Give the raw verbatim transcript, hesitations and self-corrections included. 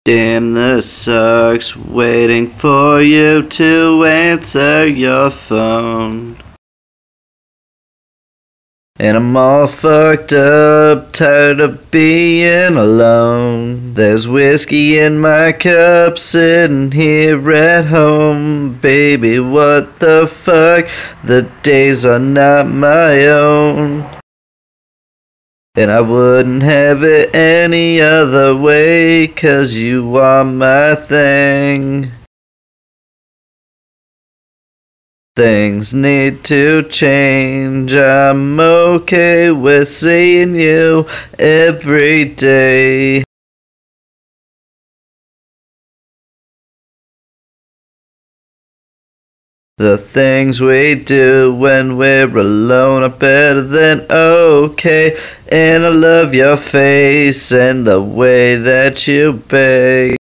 Damn, this sucks, waiting for you to answer your phone. And I'm all fucked up, tired of being alone. There's whiskey in my cup, sitting here at home. Baby, what the fuck, the days are not my own. And I wouldn't have it any other way, 'cause you are my thing. Things need to change, I'm okay with seeing you every day. The things we do when we're alone are better than okay. And I love your face and the way that you beg.